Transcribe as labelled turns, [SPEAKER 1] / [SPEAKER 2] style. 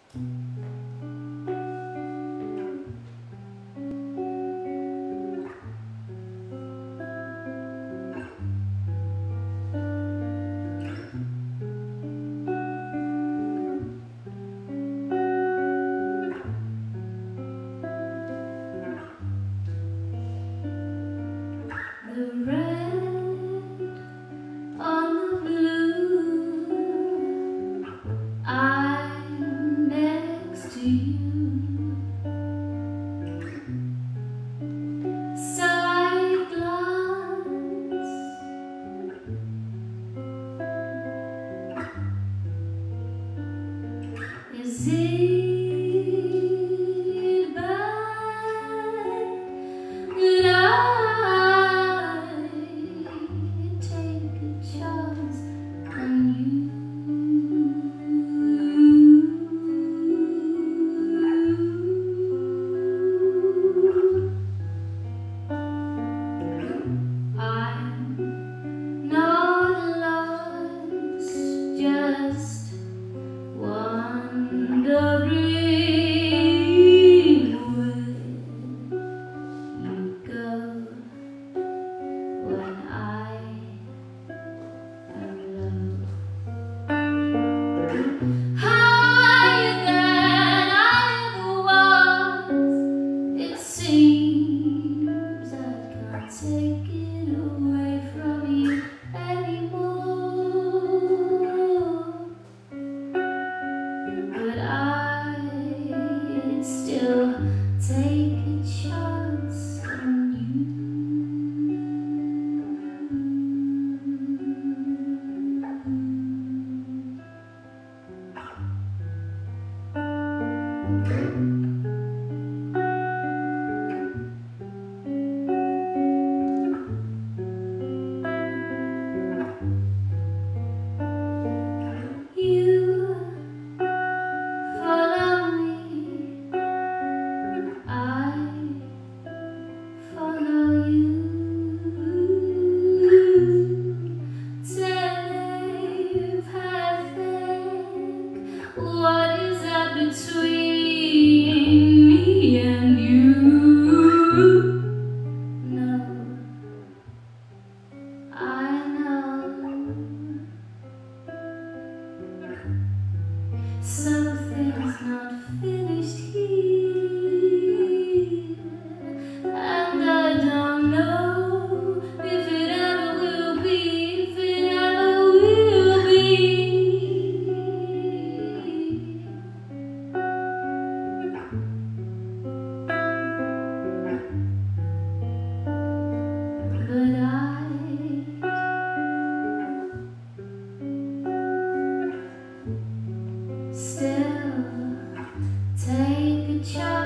[SPEAKER 1] The red on the blue, I'm next to you. Side glance, is it bad that I take a chance on you? I'm not lost, just wondering where you go when I am low. Higher than I ever was, it seems I can't take it away from you anymore. But I'd still take a chance on you. You follow me, I follow you. They've had think, what is that between me and you? No, I know something's not finished here, and I don't know if it ever will be, if it ever will be. But still take a chance.